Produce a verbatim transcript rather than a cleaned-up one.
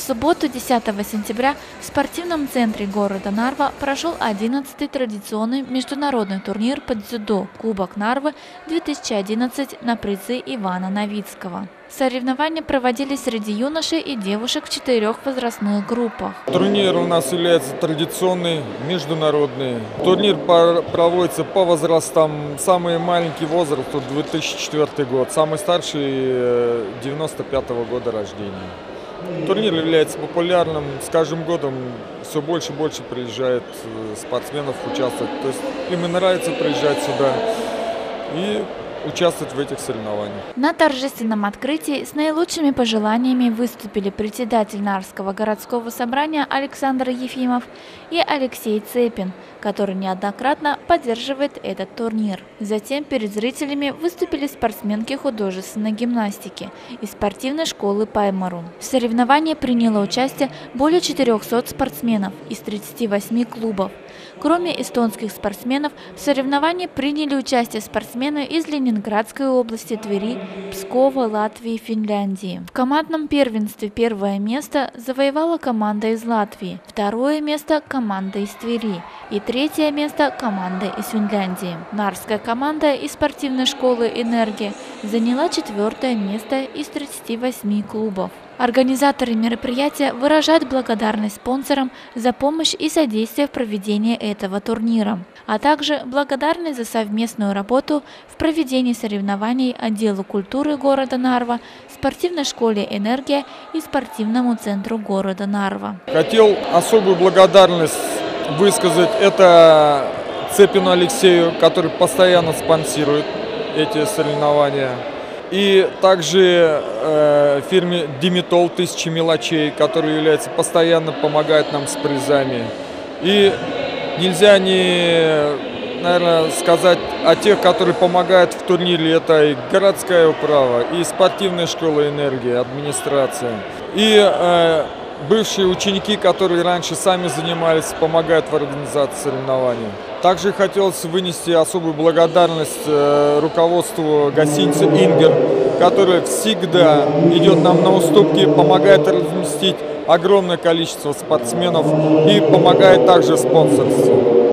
субботу, десятого сентября, в спортивном центре города Нарва прошел одиннадцатый традиционный международный турнир по дзюдо «Кубок Нарвы две тысячи одиннадцать» на призы Ивана Новицкого. Соревнования проводились среди юношей и девушек в четырех возрастных группах. Турнир у нас является традиционный, международный. Турнир проводится по возрастам. Самый маленький возраст – две тысячи четвёртый год, самый старший – девяносто пятого года рождения. Турнир является популярным. С каждым годом все больше и больше приезжает спортсменов участвовать. То есть им нравится приезжать сюда и участвовать в этих соревнованиях. На торжественном открытии с наилучшими пожеланиями выступили председатель Нарвского городского собрания Александр Ефимов и Алексей Цепин, который неоднократно поддерживает этот турнир. Затем перед зрителями выступили спортсменки художественной гимнастики из спортивной школы Паймарун. В соревновании приняло участие более четырёхсот спортсменов из тридцати восьми клубов. Кроме эстонских спортсменов, в соревновании приняли участие спортсмены из Ленинградской области, Твери, Пскова, Латвии и Финляндии. В командном первенстве первое место завоевала команда из Латвии, второе место – команда из Твери и третье место – команда из Финляндии. Нарвская команда из спортивной школы «Энергия» заняла четвертое место из тридцати восьми клубов. Организаторы мероприятия выражают благодарность спонсорам за помощь и содействие в проведении этого турнира, а также благодарность за совместную работу в проведении соревнований отделу культуры города Нарва, спортивной школе «Энергия» и спортивному центру города Нарва. Хотел особую благодарность высказать это Цепину Алексею, который постоянно спонсирует эти соревнования. И также э, фирме Диметол «Тысячи мелочей», которая является постоянно помогает нам с призами. И нельзя не, наверное, сказать о тех, которые помогают в турнире. Это и городская управа, и спортивная школа «Энергия», администрация. И э, бывшие ученики, которые раньше сами занимались, помогают в организации соревнований. Также хотелось вынести особую благодарность э, руководству гостиницы «Ингер», которое всегда идет нам на уступки, помогает разместить огромное количество спортсменов и помогает также в спонсорстве.